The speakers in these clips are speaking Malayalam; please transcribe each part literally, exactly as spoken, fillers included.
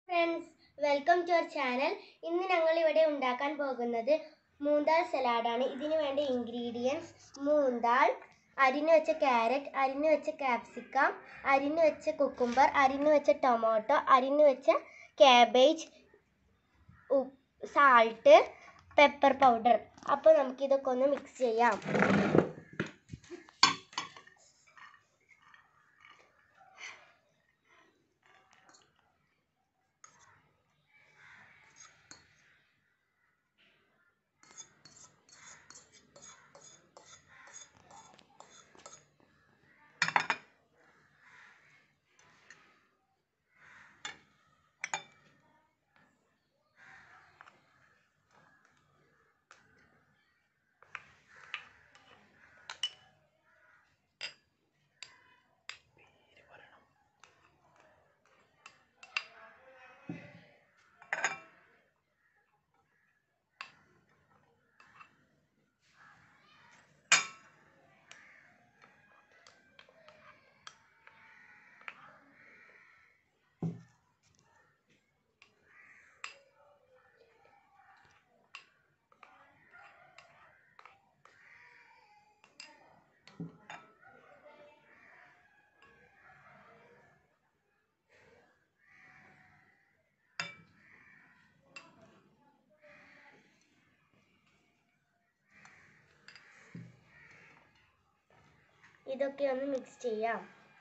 Friends, welcome to our channel. ഇന്ന് ഞങ്ങൾ ഇവിടെ ഉണ്ടാക്കാൻ പോകുന്നത് മൂന്താൽ സലാഡാണ്. ഇതിന് വേണ്ട ഇൻഗ്രീഡിയൻസ്: മൂന്താൽ, അരിഞ്ഞു വെച്ച ക്യാരറ്റ്, അരിഞ്ഞു വെച്ച ക്യാപ്സിക്കം, അരിഞ്ഞു വെച്ച കുക്കുംബർ, അരിഞ്ഞു വെച്ച ടൊമാറ്റോ, അരിഞ്ഞു വെച്ച ക്യാബേജ്, സാൾട്ട്, പെപ്പർ പൗഡർ. അപ്പോൾ നമുക്കിതൊക്കെ ഒന്ന് മിക്സ് ചെയ്യാം. ഇതൊക്കെ ഒന്ന് മിക്സ് ചെയ്യാം.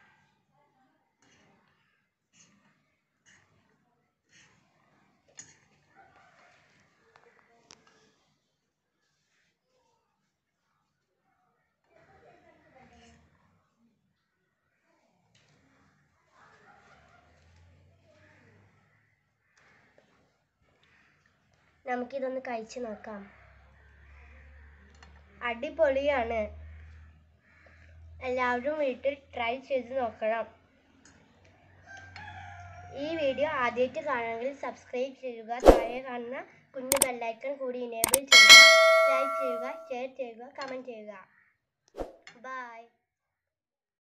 നമുക്കിതൊന്ന് കഴിച്ചു നോക്കാം. അടിപൊളിയാണ്. എല്ലാവരും വീട്ടിൽ ട്രൈ ചെയ്ത് നോക്കണം. ഈ വീഡിയോ ആദ്യമായിട്ട് കാണുമെങ്കിൽ സബ്സ്ക്രൈബ് ചെയ്യുക. താഴെ കാണുന്ന കുഞ്ഞു ബെല്ലൈക്കൺ കൂടി ഇനേബിൾ ചെയ്യുക. ലൈക്ക് ചെയ്യുക, ഷെയർ ചെയ്യുക, കമൻറ്റ് ചെയ്യുക. ബൈ.